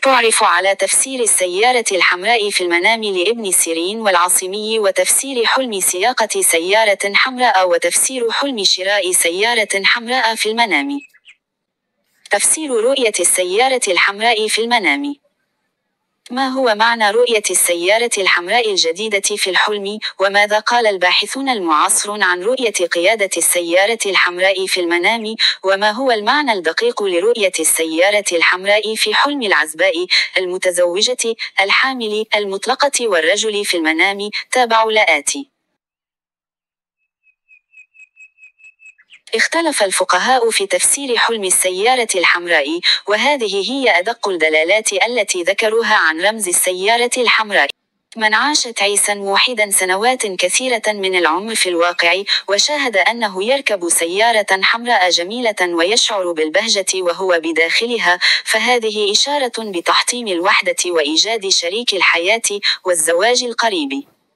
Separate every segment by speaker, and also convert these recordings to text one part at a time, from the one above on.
Speaker 1: تعرف على تفسير السيارة الحمراء في المنام لابن سيرين والعاصمي، وتفسير حلم سياقة سيارة حمراء، وتفسير حلم شراء سيارة حمراء في المنام. تفسير رؤية السيارة الحمراء في المنام. ما هو معنى رؤية السيارة الحمراء الجديدة في الحلم؟ وماذا قال الباحثون المعاصرون عن رؤية قيادة السيارة الحمراء في المنام؟ وما هو المعنى الدقيق لرؤية السيارة الحمراء في حلم العزباء، المتزوجة، الحامل، المطلقة والرجل في المنام؟ تابعوا الآتي. اختلف الفقهاء في تفسير حلم السيارة الحمراء، وهذه هي أدق الدلالات التي ذكروها عن رمز السيارة الحمراء. من عاشت عيسى موحدا سنوات كثيرة من العمر في الواقع، وشاهد أنه يركب سيارة حمراء جميلة ويشعر بالبهجة وهو بداخلها، فهذه إشارة بتحطيم الوحدة وإيجاد شريك الحياة والزواج القريب.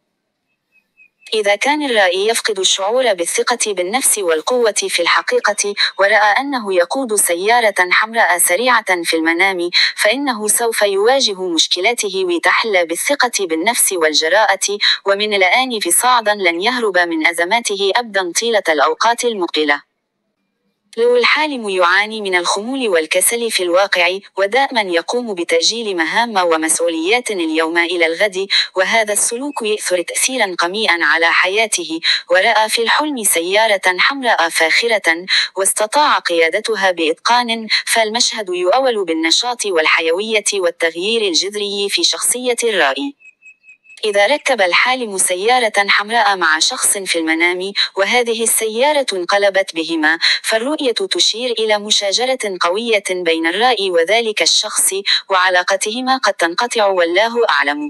Speaker 1: إذا كان الرائي يفقد الشعور بالثقة بالنفس والقوة في الحقيقة، ورأى أنه يقود سيارة حمراء سريعة في المنام، فإنه سوف يواجه مشكلاته وتحلى بالثقة بالنفس والجراءة، ومن الآن فصاعدا لن يهرب من أزماته أبدا طيلة الأوقات المقبلة. لو الحالم يعاني من الخمول والكسل في الواقع، ودائما يقوم بتأجيل مهام ومسؤوليات اليوم إلى الغد، وهذا السلوك يؤثر تأثيرا قميئا على حياته. ورأى في الحلم سيارة حمراء فاخرة واستطاع قيادتها بإتقان، فالمشهد يؤول بالنشاط والحيوية والتغيير الجذري في شخصية الرائي. إذا ركب الحالم سيارة حمراء مع شخص في المنام، وهذه السيارة انقلبت بهما، فالرؤية تشير إلى مشاجرة قوية بين الرائي وذلك الشخص، وعلاقتهما قد تنقطع والله أعلم.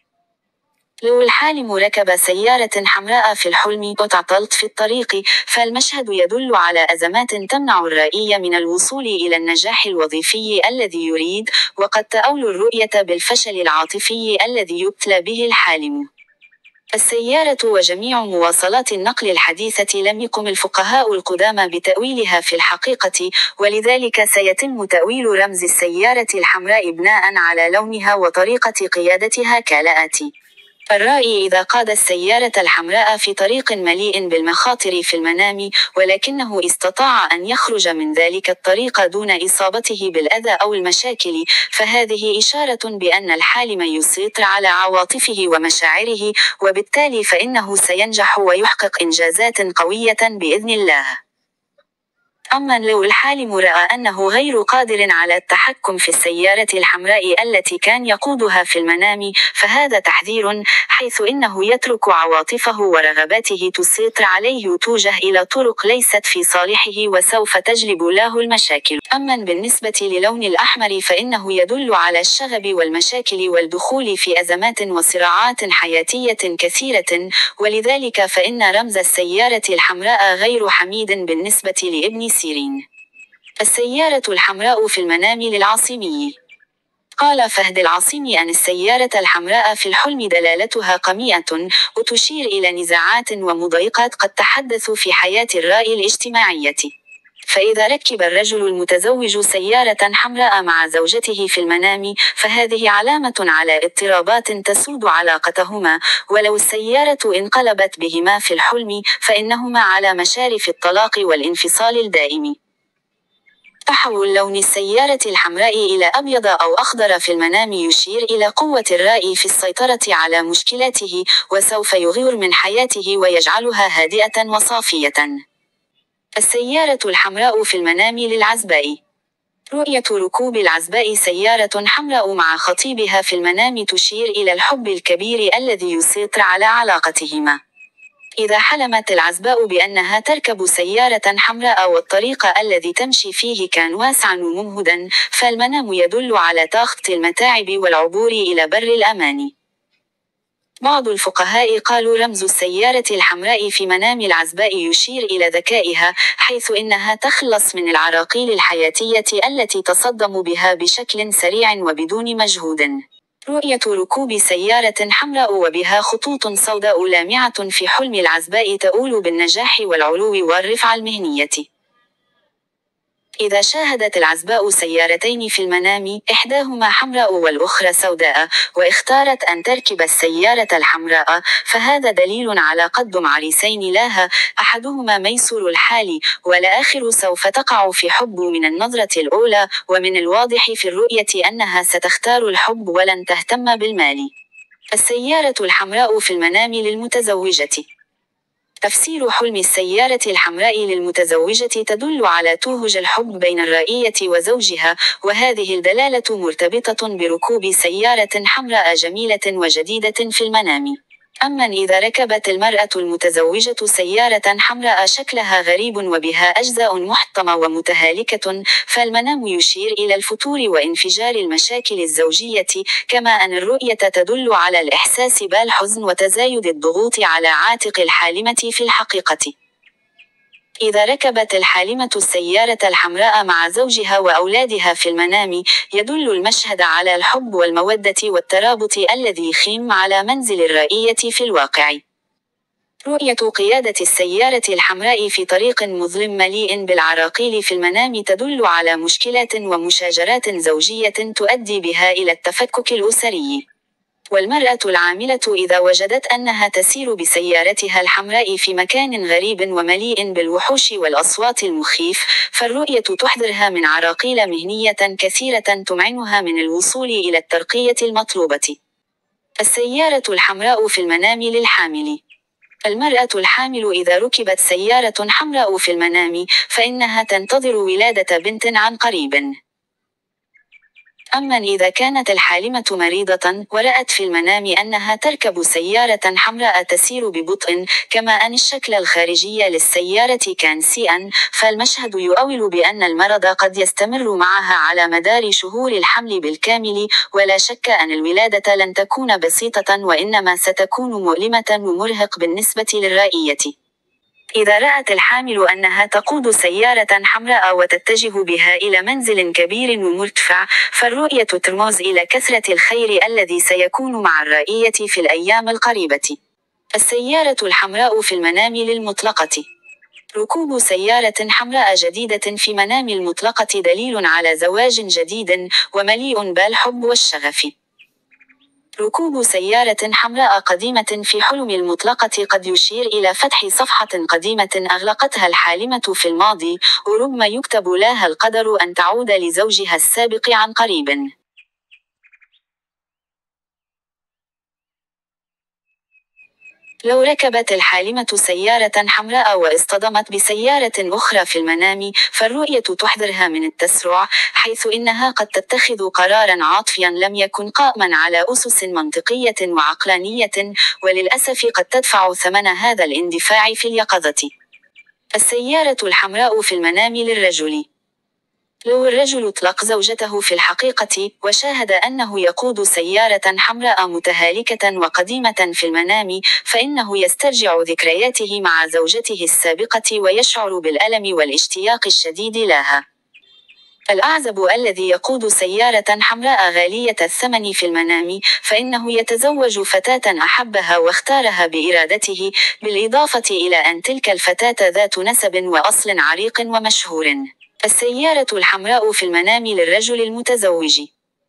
Speaker 1: لو الحالم ركب سيارة حمراء في الحلم وتعطلت في الطريق، فالمشهد يدل على أزمات تمنع الرائي من الوصول إلى النجاح الوظيفي الذي يريد، وقد تؤول الرؤية بالفشل العاطفي الذي يبتلى به الحالم. السيارة وجميع مواصلات النقل الحديثة لم يقم الفقهاء القدامى بتأويلها في الحقيقة، ولذلك سيتم تأويل رمز السيارة الحمراء بناء على لونها وطريقة قيادتها كالآتي. الرائي إذا قاد السيارة الحمراء في طريق مليء بالمخاطر في المنام، ولكنه استطاع أن يخرج من ذلك الطريق دون إصابته بالأذى أو المشاكل، فهذه إشارة بأن الحالم يسيطر على عواطفه ومشاعره، وبالتالي فإنه سينجح ويحقق إنجازات قوية بإذن الله. أما لو الحالم رأى أنه غير قادر على التحكم في السيارة الحمراء التي كان يقودها في المنام، فهذا تحذير، حيث إنه يترك عواطفه ورغباته تسيطر عليه وتوجه إلى طرق ليست في صالحه وسوف تجلب له المشاكل. أما بالنسبة للون الأحمر فإنه يدل على الشغب والمشاكل والدخول في أزمات وصراعات حياتية كثيرة، ولذلك فإن رمز السيارة الحمراء غير حميد بالنسبة لابن سيرين. السيارة الحمراء في المنام للعاصمي. قال فهد العاصمي عن السيارة الحمراء في الحلم دلالتها قميئة، وتشير إلى نزاعات ومضايقات قد تحدث في حياة الرائي الاجتماعية. فإذا ركب الرجل المتزوج سيارة حمراء مع زوجته في المنام، فهذه علامة على اضطرابات تسود علاقتهما، ولو السيارة انقلبت بهما في الحلم، فإنهما على مشارف الطلاق والانفصال الدائم. تحول لون السيارة الحمراء إلى أبيض أو أخضر في المنام يشير إلى قوة الرائي في السيطرة على مشكلاته، وسوف يغير من حياته ويجعلها هادئة وصافية. السيارة الحمراء في المنام للعزباء. رؤية ركوب العزباء سيارة حمراء مع خطيبها في المنام تشير إلى الحب الكبير الذي يسيطر على علاقتهما. إذا حلمت العزباء بأنها تركب سيارة حمراء والطريق الذي تمشي فيه كان واسعا وممهدا، فالمنام يدل على طاقة المتاعب والعبور إلى بر الأمان. بعض الفقهاء قالوا رمز السيارة الحمراء في منام العزباء يشير إلى ذكائها، حيث إنها تخلص من العراقيل الحياتية التي تصدم بها بشكل سريع وبدون مجهود. رؤية ركوب سيارة حمراء وبها خطوط سوداء لامعة في حلم العزباء تؤول بالنجاح والعلو والرفعة المهنية. إذا شاهدت العزباء سيارتين في المنام، إحداهما حمراء والأخرى سوداء، واختارت أن تركب السيارة الحمراء، فهذا دليل على قدم عريسين لها، أحدهما ميسور الحال، والآخر سوف تقع في حب من النظرة الأولى، ومن الواضح في الرؤية أنها ستختار الحب ولن تهتم بالمال. السيارة الحمراء في المنام للمتزوجة. تفسير حلم السيارة الحمراء للمتزوجة تدل على توهج الحب بين الرائية وزوجها، وهذه الدلالة مرتبطة بركوب سيارة حمراء جميلة وجديدة في المنام. أما إذا ركبت المرأة المتزوجة سيارة حمراء شكلها غريب وبها أجزاء محطمة ومتهالكة، فالمنام يشير إلى الفتور وانفجار المشاكل الزوجية، كما أن الرؤية تدل على الإحساس بالحزن وتزايد الضغوط على عاتق الحالمة في الحقيقة. إذا ركبت الحالمة السيارة الحمراء مع زوجها وأولادها في المنام، يدل المشهد على الحب والمودة والترابط الذي يخيم على منزل الرائية في الواقع. رؤية قيادة السيارة الحمراء في طريق مظلم مليء بالعراقيل في المنام تدل على مشكلات ومشاجرات زوجية تؤدي بها إلى التفكك الأسري. والمرأة العاملة إذا وجدت أنها تسير بسيارتها الحمراء في مكان غريب ومليء بالوحوش والأصوات المخيف، فالرؤية تحذرها من عراقيل مهنية كثيرة تمعنها من الوصول إلى الترقية المطلوبة. السيارة الحمراء في المنام للحامل. المرأة الحامل إذا ركبت سيارة حمراء في المنام، فإنها تنتظر ولادة بنت عن قريب. أما إذا كانت الحالمة مريضة ورأت في المنام أنها تركب سيارة حمراء تسير ببطء، كما أن الشكل الخارجي للسيارة كان سيئا، فالمشهد يؤول بأن المرض قد يستمر معها على مدار شهور الحمل بالكامل، ولا شك أن الولادة لن تكون بسيطة وإنما ستكون مؤلمة ومرهق بالنسبة للرائية. إذا رأت الحامل أنها تقود سيارة حمراء وتتجه بها إلى منزل كبير ومرتفع، فالرؤية ترمز إلى كثرة الخير الذي سيكون مع الرائية في الأيام القريبة. السيارة الحمراء في المنام للمطلقة. ركوب سيارة حمراء جديدة في منام المطلقة دليل على زواج جديد ومليء بالحب والشغف. ركوب سيارة حمراء قديمة في حلم المطلقة قد يشير إلى فتح صفحة قديمة أغلقتها الحالمة في الماضي، وربما يكتب لها القدر أن تعود لزوجها السابق عن قريب. لو ركبت الحالمة سيارة حمراء واصطدمت بسيارة أخرى في المنام، فالرؤية تحذرها من التسرع، حيث إنها قد تتخذ قراراً عاطفياً لم يكن قائماً على أسس منطقية وعقلانية، وللأسف قد تدفع ثمن هذا الاندفاع في اليقظة. السيارة الحمراء في المنام للرجل. لو الرجل طلق زوجته في الحقيقة وشاهد أنه يقود سيارة حمراء متهالكة وقديمة في المنام، فإنه يسترجع ذكرياته مع زوجته السابقة ويشعر بالألم والاشتياق الشديد لها. الأعزب الذي يقود سيارة حمراء غالية الثمن في المنام، فإنه يتزوج فتاة أحبها واختارها بإرادته، بالإضافة إلى أن تلك الفتاة ذات نسب وأصل عريق ومشهور. السيارة الحمراء في المنام للرجل المتزوج.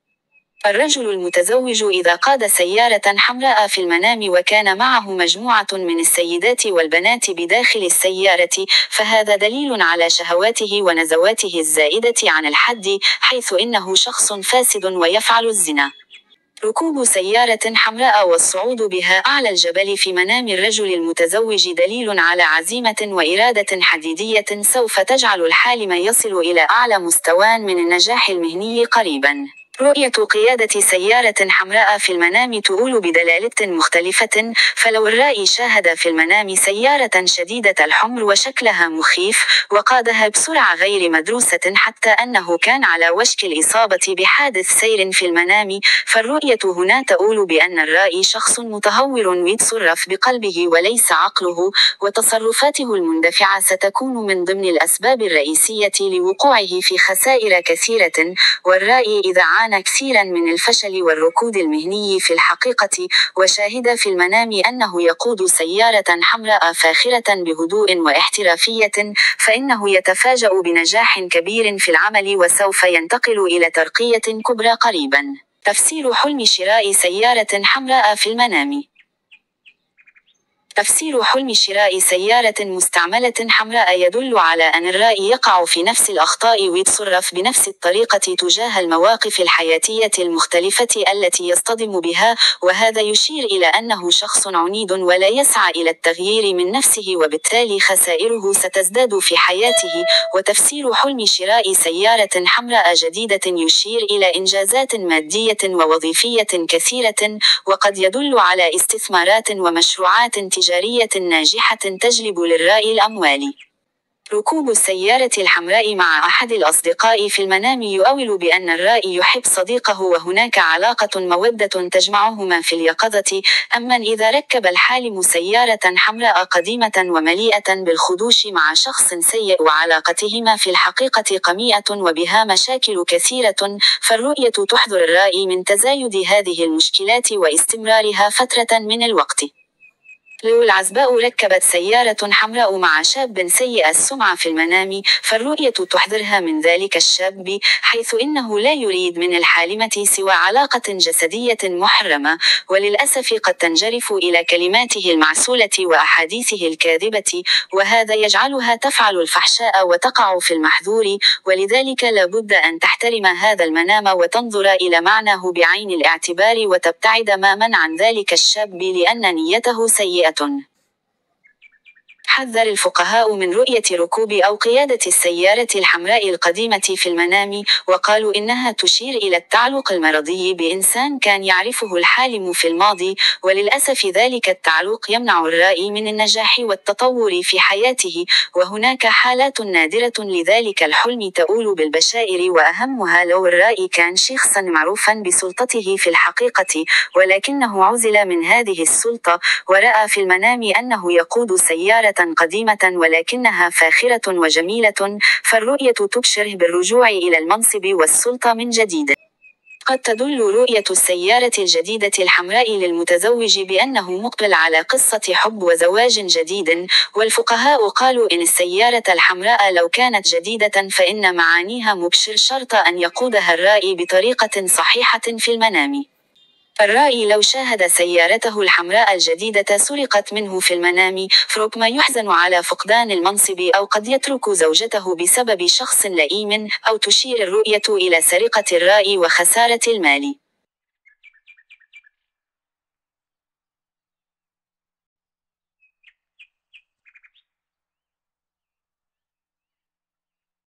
Speaker 1: الرجل المتزوج إذا قاد سيارة حمراء في المنام وكان معه مجموعة من السيدات والبنات بداخل السيارة، فهذا دليل على شهواته ونزواته الزائدة عن الحد، حيث إنه شخص فاسد ويفعل الزنا. ركوب سيارة حمراء والصعود بها أعلى الجبل في منام الرجل المتزوج دليل على عزيمة وإرادة حديدية سوف تجعل الحالم يصل إلى أعلى مستوى من النجاح المهني قريباً. رؤية قيادة سيارة حمراء في المنام تؤول بدلالة مختلفة، فلو الرائي شاهد في المنام سيارة شديدة الحمر وشكلها مخيف، وقادها بسرعة غير مدروسة حتى أنه كان على وشك الإصابة بحادث سير في المنام، فالرؤية هنا تؤول بأن الرائي شخص متهور يتصرف بقلبه وليس عقله، وتصرفاته المندفعة ستكون من ضمن الأسباب الرئيسية لوقوعه في خسائر كثيرة. والرائي إذا عانى عانى كثيرا من الفشل والركود المهني في الحقيقة، وشاهد في المنام أنه يقود سيارة حمراء فاخرة بهدوء واحترافية، فإنه يتفاجأ بنجاح كبير في العمل وسوف ينتقل إلى ترقية كبرى قريبا. تفسير حلم شراء سيارة حمراء في المنام. تفسير حلم شراء سيارة مستعملة حمراء يدل على أن الرائي يقع في نفس الأخطاء ويتصرف بنفس الطريقة تجاه المواقف الحياتية المختلفة التي يصطدم بها، وهذا يشير إلى أنه شخص عنيد ولا يسعى إلى التغيير من نفسه، وبالتالي خسائره ستزداد في حياته. وتفسير حلم شراء سيارة حمراء جديدة يشير إلى إنجازات مادية ووظيفية كثيرة، وقد يدل على استثمارات ومشروعات تجارية ناجحة تجلب للرائي الأموال. ركوب السيارة الحمراء مع أحد الأصدقاء في المنام يؤول بأن الرائي يحب صديقه وهناك علاقة مودة تجمعهما في اليقظة. أما إذا ركب الحالم سيارة حمراء قديمة ومليئة بالخدوش مع شخص سيء وعلاقتهما في الحقيقة قميئة وبها مشاكل كثيرة، فالرؤية تحذر الرائي من تزايد هذه المشكلات واستمرارها فترة من الوقت. لو العزباء ركبت سيارة حمراء مع شاب سيء السمعة في المنام، فالرؤية تحذرها من ذلك الشاب، حيث إنه لا يريد من الحالمة سوى علاقة جسدية محرمة، وللأسف قد تنجرف إلى كلماته المعسولة وأحاديثه الكاذبة، وهذا يجعلها تفعل الفحشاء وتقع في المحذور. ولذلك لا بد أن تحترم هذا المنام وتنظر إلى معناه بعين الاعتبار وتبتعد تماما عن ذلك الشاب لأن نيته سيئة. حذر الفقهاء من رؤية ركوب أو قيادة السيارة الحمراء القديمة في المنام، وقالوا إنها تشير إلى التعلق المرضي بإنسان كان يعرفه الحالم في الماضي، وللأسف ذلك التعلق يمنع الرائي من النجاح والتطور في حياته. وهناك حالات نادرة لذلك الحلم تؤول بالبشائر، وأهمها لو الرائي كان شخصا معروفا بسلطته في الحقيقة، ولكنه عزل من هذه السلطة، ورأى في المنام أنه يقود سيارة قديمة ولكنها فاخرة وجميلة، فالرؤية تبشره بالرجوع إلى المنصب والسلطة من جديد. قد تدل رؤية السيارة الجديدة الحمراء للمتزوج بأنه مقبل على قصة حب وزواج جديد، والفقهاء قالوا إن السيارة الحمراء لو كانت جديدة فإن معانيها مبشر شرط أن يقودها الرائي بطريقة صحيحة في المنام. الرائي لو شاهد سيارته الحمراء الجديدة سرقت منه في المنام، فربما يحزن على فقدان المنصب أو قد يترك زوجته بسبب شخص لئيم، أو تشير الرؤية إلى سرقة الرائي وخسارة المال.